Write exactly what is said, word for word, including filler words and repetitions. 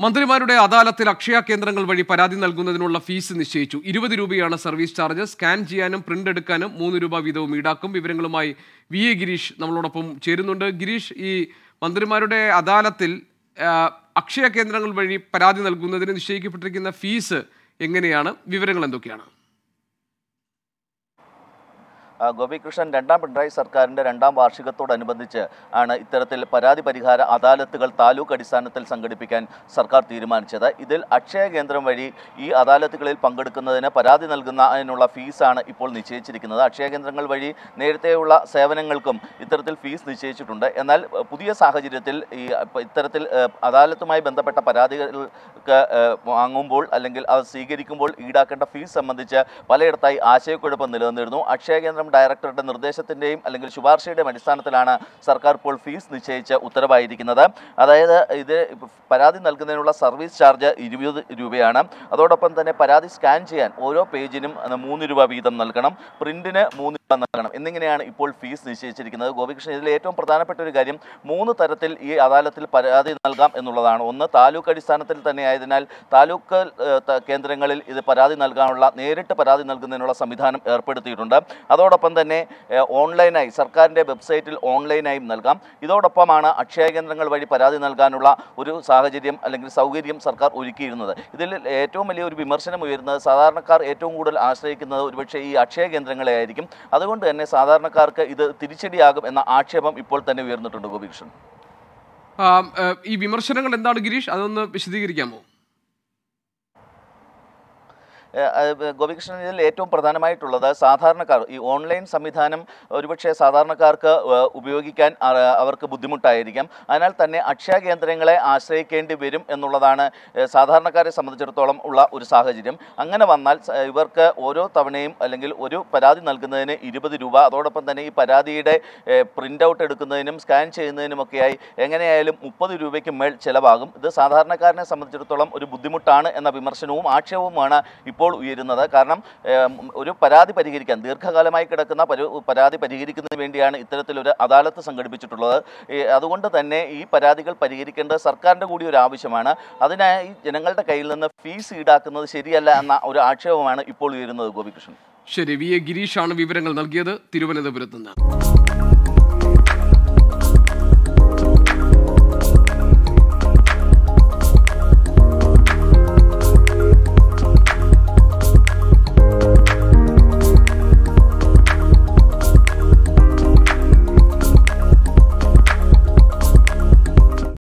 മന്ത്രിമാരുടെ അദാലത്തിൽ അക്ഷയ കേന്ദ്രങ്ങൾ വഴി പരാതി നൽകുന്നതിനുള്ള ഫീസ് നിശ്ചയിച്ചു. ഇരുപത് രൂപയാണ് സർവീസ് ചാർജ്. സ്കാൻ ചെയ്യാനും പ്രിന്റ് എടുക്കാനും മൂന്ന് രൂപ വീതവും ഈടാക്കും. വിവരങ്ങളുമായി വി എ ഗിരീഷ് നമ്മളോടൊപ്പം ചേരുന്നുണ്ട്. ഗിരീഷ്, ഈ മന്ത്രിമാരുടെ അദാലത്തിൽ അക്ഷയ കേന്ദ്രങ്ങൾ വഴി പരാതി നൽകുന്നതിന് നിശ്ചയിക്കപ്പെട്ടിരിക്കുന്ന ഫീസ് എങ്ങനെയാണ്? വിവരങ്ങൾ എന്തൊക്കെയാണ്? ഗോപികൃഷ്ണൻ, രണ്ടാം പിണറായി സർക്കാരിൻ്റെ രണ്ടാം വാർഷികത്തോടനുബന്ധിച്ച് ആണ് ഇത്തരത്തിൽ പരാതി പരിഹാര അദാലത്തുകൾ താലൂക്ക് അടിസ്ഥാനത്തിൽ സംഘടിപ്പിക്കാൻ സർക്കാർ തീരുമാനിച്ചത്. ഇതിൽ അക്ഷയ കേന്ദ്രം വഴി ഈ അദാലത്തുകളിൽ പങ്കെടുക്കുന്നതിന് പരാതി നൽകുന്നതിനുള്ള ഫീസാണ് ഇപ്പോൾ നിശ്ചയിച്ചിരിക്കുന്നത്. അക്ഷയ കേന്ദ്രങ്ങൾ വഴി നേരത്തെയുള്ള സേവനങ്ങൾക്കും ഇത്തരത്തിൽ ഫീസ് നിശ്ചയിച്ചിട്ടുണ്ട്. എന്നാൽ പുതിയ സാഹചര്യത്തിൽ ഈ ഇത്തരത്തിൽ അദാലത്തുമായി ബന്ധപ്പെട്ട പരാതികൾക്ക് വാങ്ങുമ്പോൾ അല്ലെങ്കിൽ അത് സ്വീകരിക്കുമ്പോൾ ഈടാക്കേണ്ട ഫീസ് സംബന്ധിച്ച് പലയിടത്തായി ആശയക്കുഴപ്പം നിലനിന്നിരുന്നു. അക്ഷയ കേന്ദ്രം ഡയറക്ടറുടെ നിർദ്ദേശത്തിൻ്റെയും അല്ലെങ്കിൽ ശുപാർശയുടെയും അടിസ്ഥാനത്തിലാണ് സർക്കാർ ഇപ്പോൾ ഫീസ് നിശ്ചയിച്ച് ഉത്തരവായിരിക്കുന്നത്. അതായത് ഇത് പരാതി നൽകുന്നതിനുള്ള സർവീസ് ചാർജ് ഇരുപത് രൂപയാണ്. അതോടൊപ്പം തന്നെ പരാതി സ്കാൻ ചെയ്യാൻ ഓരോ പേജിനും മൂന്ന് രൂപ വീതം നൽകണം, പ്രിന്റിന് മൂന്ന് രൂപ നൽകണം എന്നിങ്ങനെയാണ് ഇപ്പോൾ ഫീസ് നിശ്ചയിച്ചിരിക്കുന്നത്. ഗോപികൃഷ്ണൻ, ഇതിൽ ഏറ്റവും പ്രധാനപ്പെട്ട ഒരു കാര്യം മൂന്ന് തരത്തിൽ ഈ അദാലത്തിൽ പരാതി നൽകാം എന്നുള്ളതാണ്. ഒന്ന്, താലൂക്ക് അടിസ്ഥാനത്തിൽ തന്നെ ആയതിനാൽ താലൂക്ക് കേന്ദ്രങ്ങളിൽ ഇത് പരാതി നൽകാനുള്ള നേരിട്ട് പരാതി നൽകുന്നതിനുള്ള സംവിധാനം ഏർപ്പെടുത്തിയിട്ടുണ്ട്. അതോടൊപ്പം തന്നെ ഓൺലൈനായി സർക്കാരിൻ്റെ വെബ്സൈറ്റിൽ ഓൺലൈനായും നൽകാം. ഇതോടൊപ്പമാണ് അക്ഷയ കേന്ദ്രങ്ങൾ വഴി പരാതി നൽകാനുള്ള ഒരു സാഹചര്യം അല്ലെങ്കിൽ സൗകര്യം സർക്കാർ ഒരുക്കിയിരുന്നത്. ഇതിൽ ഏറ്റവും വലിയ ഒരു വിമർശനം ഉയരുന്നത് സാധാരണക്കാർ ഏറ്റവും കൂടുതൽ ആശ്രയിക്കുന്നത് ഒരുപക്ഷെ ഈ അക്ഷയ കേന്ദ്രങ്ങളെ ആയിരിക്കും. അതുകൊണ്ട് തന്നെ സാധാരണക്കാർക്ക് ഇത് തിരിച്ചടിയാകും എന്ന ആക്ഷേപം ഇപ്പോൾ തന്നെ ഉയർന്നിട്ടുണ്ട്. ഗോപികൃഷ്ണൻ, ഈ വിമർശനങ്ങൾ എന്താണ് ഗിരീഷ്? അതൊന്ന് വിശദീകരിക്കാമോ? ഗോപികൃഷ്ണൻ, ഇതിൽ ഏറ്റവും പ്രധാനമായിട്ടുള്ളത് സാധാരണക്കാർ ഈ ഓൺലൈൻ സംവിധാനം ഒരുപക്ഷെ സാധാരണക്കാർക്ക് ഉപയോഗിക്കാൻ അവർക്ക് ബുദ്ധിമുട്ടായിരിക്കാം. അതിനാൽ തന്നെ അക്ഷയ കേന്ദ്രങ്ങളെ ആശ്രയിക്കേണ്ടി വരും എന്നുള്ളതാണ് സാധാരണക്കാരെ സംബന്ധിച്ചിടത്തോളം ഉള്ള ഒരു സാഹചര്യം. അങ്ങനെ വന്നാൽ ഇവർക്ക് ഓരോ തവണയും അല്ലെങ്കിൽ ഒരു പരാതി നൽകുന്നതിന് ഇരുപത് രൂപ, അതോടൊപ്പം തന്നെ ഈ പരാതിയുടെ പ്രിൻ്റ് ഔട്ട് എടുക്കുന്നതിനും സ്കാൻ ചെയ്യുന്നതിനുമൊക്കെയായി എങ്ങനെയായാലും മുപ്പത് രൂപയ്ക്ക് മേൽ ചിലവാകും. ഇത് സാധാരണക്കാരനെ സംബന്ധിച്ചിടത്തോളം ഒരു ബുദ്ധിമുട്ടാണ് എന്ന വിമർശനവും ആക്ഷേപവുമാണ് ഇപ്പോൾ ഉയരുന്നത്. കാരണം ഒരു പരാതി പരിഹരിക്കാൻ ദീർഘകാലമായി കിടക്കുന്ന പരാതി പരിഹരിക്കുന്നതിന് വേണ്ടിയാണ് ഇത്തരത്തിലൊരു അദാലത്ത് സംഘടിപ്പിച്ചിട്ടുള്ളത്. അതുകൊണ്ട് തന്നെ ഈ പരാതികൾ പരിഹരിക്കേണ്ടത് സർക്കാരിൻ്റെ കൂടി ഒരു ആവശ്യമാണ്. അതിനായി ജനങ്ങളുടെ കയ്യിൽ നിന്ന് ഫീസ് ഈടാക്കുന്നത് ശരിയല്ല എന്ന ഒരു ആക്ഷേപമാണ് ഇപ്പോൾ ഉയരുന്നത്. ഗോപികൃഷ്ണൻ, ശരി. വി എ ഗിരീഷാണ് വിവരങ്ങൾ നൽകിയത് തിരുവനന്തപുരത്ത് നിന്ന്.